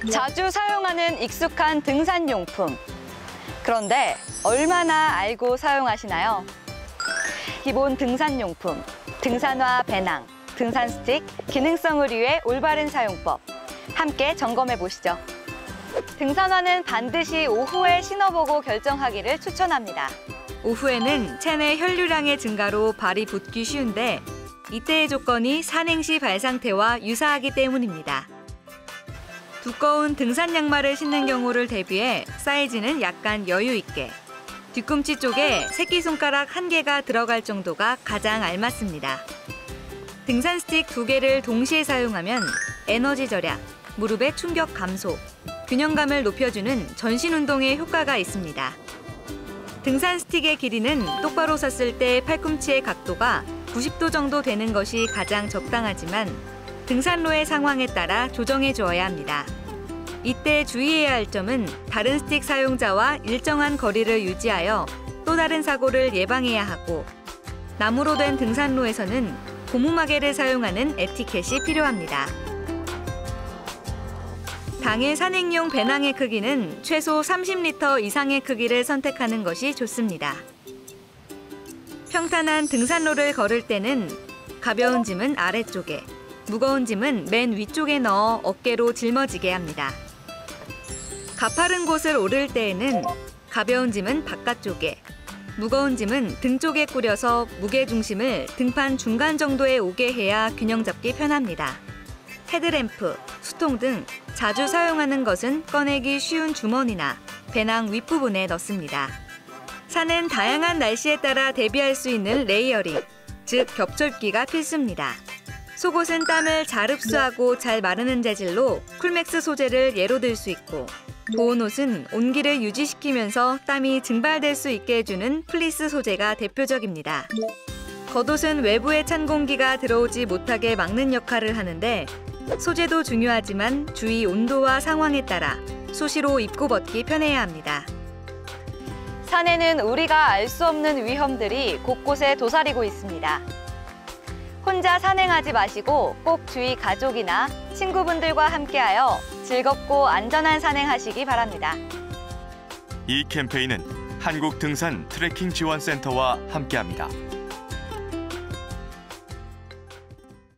자주 사용하는 익숙한 등산용품. 그런데 얼마나 알고 사용하시나요? 기본 등산용품, 등산화 배낭, 등산 스틱, 기능성 의류의 올바른 사용법. 함께 점검해 보시죠. 등산화는 반드시 오후에 신어보고 결정하기를 추천합니다. 오후에는 체내 혈류량의 증가로 발이 붓기 쉬운데 이때의 조건이 산행 시 발 상태와 유사하기 때문입니다. 두꺼운 등산 양말을 신는 경우를 대비해 사이즈는 약간 여유 있게, 뒤꿈치 쪽에 새끼손가락 1개가 들어갈 정도가 가장 알맞습니다. 등산 스틱 2개를 동시에 사용하면 에너지 절약, 무릎의 충격 감소, 균형감을 높여주는 전신 운동에 효과가 있습니다. 등산 스틱의 길이는 똑바로 섰을 때 팔꿈치의 각도가 90도 정도 되는 것이 가장 적당하지만 등산로의 상황에 따라 조정해 주어야 합니다. 이때 주의해야 할 점은 다른 스틱 사용자와 일정한 거리를 유지하여 또 다른 사고를 예방해야 하고, 나무로 된 등산로에서는 고무마개를 사용하는 에티켓이 필요합니다. 당일 산행용 배낭의 크기는 최소 30리터 이상의 크기를 선택하는 것이 좋습니다. 평탄한 등산로를 걸을 때는 가벼운 짐은 아래쪽에, 무거운 짐은 맨 위쪽에 넣어 어깨로 짊어지게 합니다. 가파른 곳을 오를 때에는 가벼운 짐은 바깥쪽에, 무거운 짐은 등 쪽에 꾸려서 무게중심을 등판 중간 정도에 오게 해야 균형 잡기 편합니다. 헤드램프, 수통 등 자주 사용하는 것은 꺼내기 쉬운 주머니나 배낭 윗부분에 넣습니다. 산은 다양한 날씨에 따라 대비할 수 있는 레이어링, 즉 겹절기가 필수입니다. 속옷은 땀을 잘 흡수하고 잘 마르는 재질로 쿨맥스 소재를 예로 들 수 있고, 보온 옷은 온기를 유지시키면서 땀이 증발될 수 있게 해주는 플리스 소재가 대표적입니다. 겉옷은 외부에 찬 공기가 들어오지 못하게 막는 역할을 하는데, 소재도 중요하지만 주위 온도와 상황에 따라 수시로 입고 벗기 편해야 합니다. 산에는 우리가 알 수 없는 위험들이 곳곳에 도사리고 있습니다. 혼자 산행하지 마시고 꼭 주위 가족이나 친구분들과 함께하여 즐겁고 안전한 산행하시기 바랍니다. 이 캠페인은 한국등산 트레킹 지원센터와 함께합니다.